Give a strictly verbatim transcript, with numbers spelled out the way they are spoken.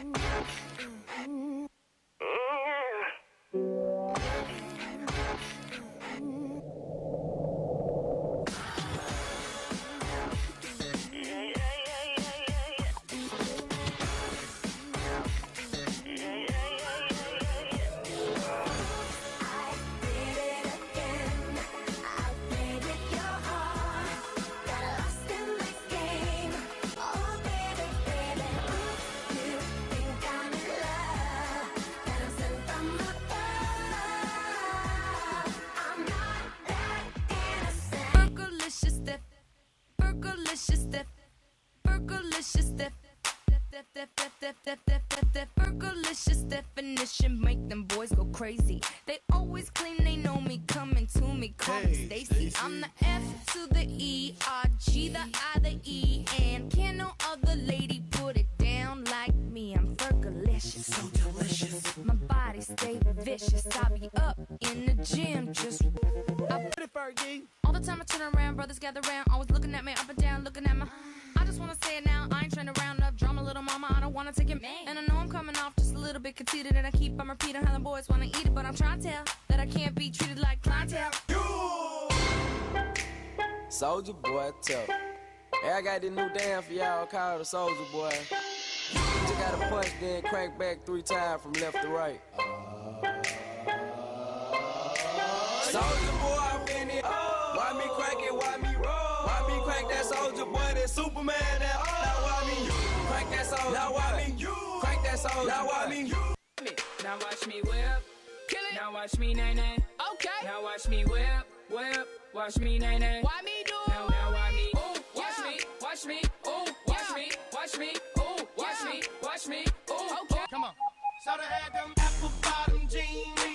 Fergalicious definition make them boys go crazy. They always claim they know me, coming to me, call me Stacy. I'm the F to the E, R G, the I, the E, and can no other lady put it down like me. I'm Fergalicious, so delicious. My body stay vicious. I be up in the gym, just I put it Fergie. All the time I turn around, brothers gather around, always looking at me up and down, looking at my. I just wanna say it now, I ain't trying to round up drama, little mama, I don't wanna take it. And I know I'm coming off just a little bit conceited, and I keep on repeating how the boys wanna eat it, but I'm trying to tell that I can't be treated like clientele. Soldier Boy tough. Hey, I got this new dance for y'all called the Soldier Boy. You just gotta punch, then crank back three times from left to right. Soldier Boy, I'm in it. Why me crank it, why me roll? Why me crank that Soldier Boy, that Superman, that oh. Now why me crank that Soldier? Now why me crank that Soldier? Now why me? Now watch me whip, kill it. Now watch me nay nay. Okay. Now watch me whip, whip. Watch me nay nay. Why me do? Now now why me? Ooh, watch yeah. me, watch me. Ooh, watch yeah. me, watch me. Ooh, watch yeah. me, watch me. Ooh, okay. Come on. So they had them apple bottom jeans.